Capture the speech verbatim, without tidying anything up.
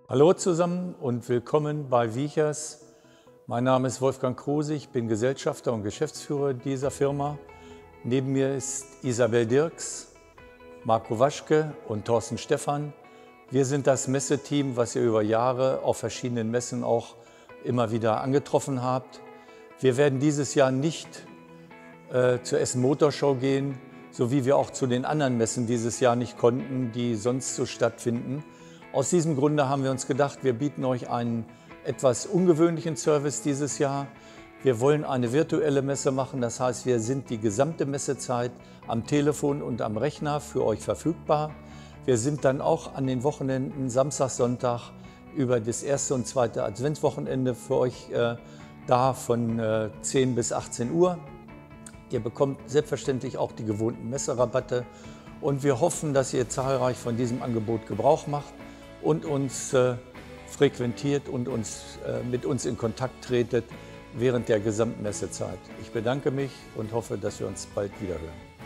Hallo zusammen und willkommen bei Wiechers. Mein Name ist Wolfgang Kruse, ich bin Gesellschafter und Geschäftsführer dieser Firma. Neben mir ist Isabel Dirks, Marco Waschke und Thorsten Stephan. Wir sind das Messeteam, was ihr über Jahre auf verschiedenen Messen auch immer wieder angetroffen habt. Wir werden dieses Jahr nicht äh, zur Essen Motor Show gehen, so wie wir auch zu den anderen Messen dieses Jahr nicht konnten, die sonst so stattfinden. Aus diesem Grunde haben wir uns gedacht, wir bieten euch einen etwas ungewöhnlichen Service dieses Jahr. Wir wollen eine virtuelle Messe machen, das heißt, wir sind die gesamte Messezeit am Telefon und am Rechner für euch verfügbar. Wir sind dann auch an den Wochenenden, Samstag, Sonntag, über das erste und zweite Adventswochenende für euch äh, da von äh, zehn bis achtzehn Uhr. Ihr bekommt selbstverständlich auch die gewohnten Messerabatte und wir hoffen, dass ihr zahlreich von diesem Angebot Gebrauch macht und uns äh, frequentiert und uns, äh, mit uns in Kontakt tretet während der gesamten Messezeit. Ich bedanke mich und hoffe, dass wir uns bald wiederhören.